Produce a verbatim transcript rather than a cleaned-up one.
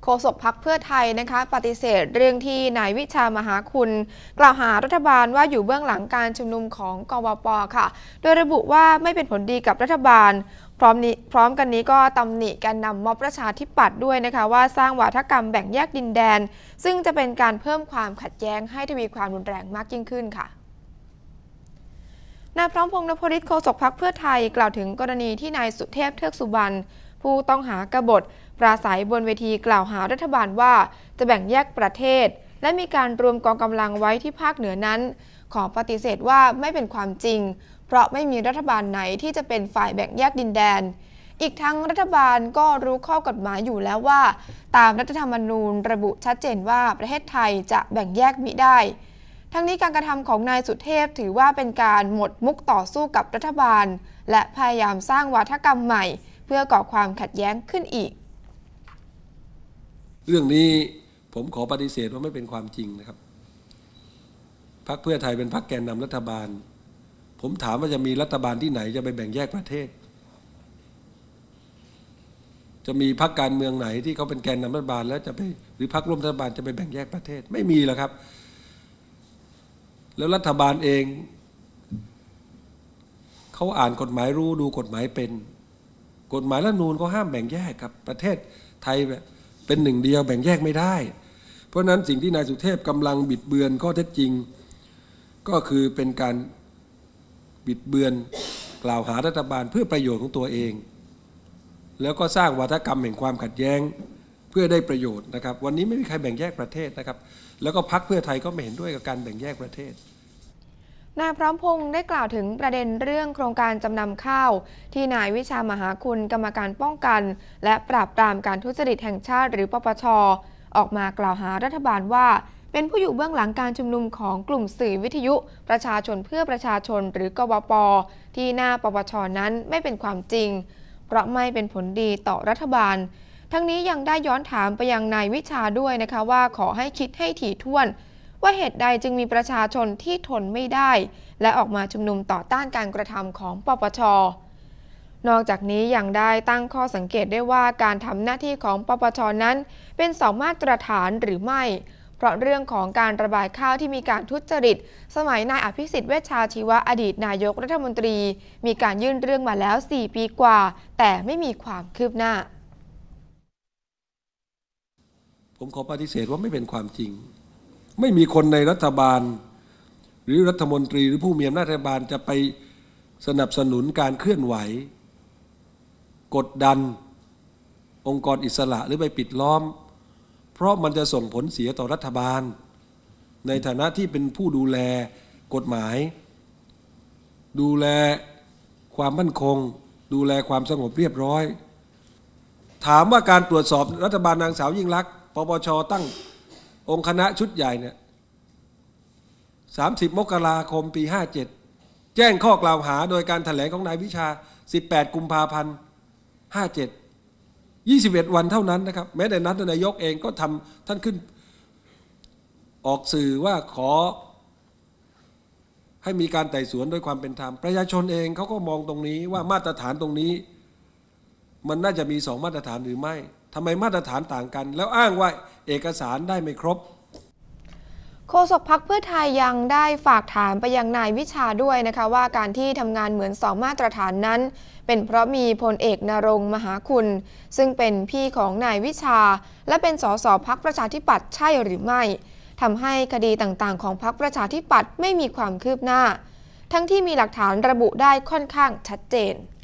ษกพรรคเพื่อไทยนะคะปฏิเสธเรื่องที่นายวิชามหาคุณกล่าวหารัฐบาลว่าอยู่เบื้องหลังการชุมนุมของกวป.ค่ะโดยระบุว่าไม่เป็นผลดีกับรัฐบาลพร้อมนี้พร้อมกันนี้ก็ตำหนิแกนนำม็อบประชาธิปัตย์ด้วยนะคะว่าสร้างวาทกรรมแบ่งแยกดินแดนซึ่งจะเป็นการเพิ่มความขัดแย้งให้ทวีความรุนแรงมากยิ่งขึ้นค่ะนายพร้อมพงษ์ นพฤทธิ์ โฆษกพรรคเพื่อไทยกล่าวถึงกรณีที่นายสุเทพเทือกสุบรรณผู้ต้องหากบฏปราศัยบนเวทีกล่าวหารัฐบาลว่าจะแบ่งแยกประเทศและมีการรวมกองกำลังไว้ที่ภาคเหนือนั้นขอปฏิเสธว่าไม่เป็นความจริงเพราะไม่มีรัฐบาลไหนที่จะเป็นฝ่ายแบ่งแยกดินแดนอีกทั้งรัฐบาลก็รู้ข้อกฎหมายอยู่แล้วว่าตามรัฐธรรมนูญระบุชัดเจนว่าประเทศไทยจะแบ่งแยกมิได้ทั้งนี้การกระทำของนายสุเทพถือว่าเป็นการหมดมุกต่อสู้กับรัฐบาลและพยายามสร้างวาทกรรมใหม่เพื่อก่อความขัดแย้งขึ้นอีกเรื่องนี้ผมขอปฏิเสธว่าไม่เป็นความจริงนะครับพรรคเพื่อไทยเป็นพรรคแกนนำรัฐบาลผมถามว่าจะมีรัฐบาลที่ไหนจะไปแบ่งแยกประเทศจะมีพรรคการเมืองไหนที่เขาเป็นแกนนำรัฐบาลแล้วจะไปหรือพรรคร่วมรัฐบาลจะไปแบ่งแยกประเทศไม่มีหรอกครับแล้วรัฐบาลเองเขาอ่านกฎหมายรู้ดูกฎหมายเป็นกฎหมายรัฐธรรมนูญก็ห้ามแบ่งแยกครับประเทศไทยเป็นหนึ่งเดียวแบ่งแยกไม่ได้เพราะนั้นสิ่งที่นายสุเทพกำลังบิดเบือนข้อเท็จจริงก็คือเป็นการบิดเบือนกล่าวหารัฐบาลเพื่อประโยชน์ของตัวเองแล้วก็สร้างวาทกรรมแห่งความขัดแย้งเพื่อได้ประโยชน์นะครับวันนี้ไม่มีใครแบ่งแยกประเทศนะครับแล้วก็พรรคเพื่อไทยก็ไม่เห็นด้วยกับการแบ่งแยกประเทศนายพร้อมพงษ์ได้กล่าวถึงประเด็นเรื่องโครงการจำนำข้าวที่นายวิชามหาคุณกรรมการป้องกันและปราบปรามการทุจริตแห่งชาติหรือปปช.ออกมากล่าวหารัฐบาลว่าเป็นผู้อยู่เบื้องหลังการชุมนุมของกลุ่มสื่อวิทยุประชาชนเพื่อประชาชนหรือกวป.ที่หน้าปปช.นั้นไม่เป็นความจริงเพราะไม่เป็นผลดีต่อรัฐบาลทั้งนี้ยังได้ย้อนถามไปยังนายวิชาด้วยนะคะว่าขอให้คิดให้ถี่ถ้วนว่าเหตุใดจึงมีประชาชนที่ทนไม่ได้และออกมาชุมนุมต่อต้านการกระทำของปปช.นอกจากนี้ยังได้ตั้งข้อสังเกตได้ว่าการทำหน้าที่ของปปช.นั้นเป็นสองมาตรฐานหรือไม่เพราะเรื่องของการระบายข้าวที่มีการทุจริตสมัยนายอภิสิทธิ์เวชชาชีวะอดีตนายกรัฐมนตรีมีการยื่นเรื่องมาแล้วสี่ปีกว่าแต่ไม่มีความคืบหน้าผมขอปฏิเสธว่าไม่เป็นความจริงไม่มีคนในรัฐบาลหรือรัฐมนตรีหรือผู้มีอำนาจรัฐบาลจะไปสนับสนุนการเคลื่อนไหวกดดันองค์กรอิสระหรือไปปิดล้อมเพราะมันจะส่งผลเสียต่อรัฐบาลในฐานะที่เป็นผู้ดูแลกฎหมายดูแลความมั่นคงดูแลความสงบเรียบร้อยถามว่าการตรวจสอบรัฐบาลนางสาวยิ่งลักษณ์ปปช.ตั้งองค์คณะชุดใหญ่เนี่ยสามสิบมกราคมปีห้าเจ็ดแจ้งข้อกล่าวหาโดยการแถลงของนายวิชาสิบแปดกุมภาพันธ์ห้าเจ็ด ยี่สิบเอ็ดวันเท่านั้นนะครับแม้แต่นั้นนายกเองก็ทำท่านขึ้นออกสื่อว่าขอให้มีการไต่สวนด้วยความเป็นธรรมประชาชนเองเขาก็มองตรงนี้ว่ามาตรฐานตรงนี้มันน่าจะมีสองมาตรฐานหรือไม่ทำไมมาตรฐานต่างกันแล้วอ้างว่าเอกสารได้ไม่ครบโฆษกพรรคเพื่อไทยยังได้ฝากถามไปยังนายวิชาด้วยนะคะว่าการที่ทำงานเหมือนสองมาตรฐานนั้นเป็นเพราะมีพลเอกณรงค์มหาคุณซึ่งเป็นพี่ของนายวิชาและเป็นสสพรรคประชาธิปัตย์ใช่หรือไม่ทำให้คดีต่างๆของพรรคประชาธิปัตย์ไม่มีความคืบหน้าทั้งที่มีหลักฐานระบุได้ค่อนข้างชัดเจน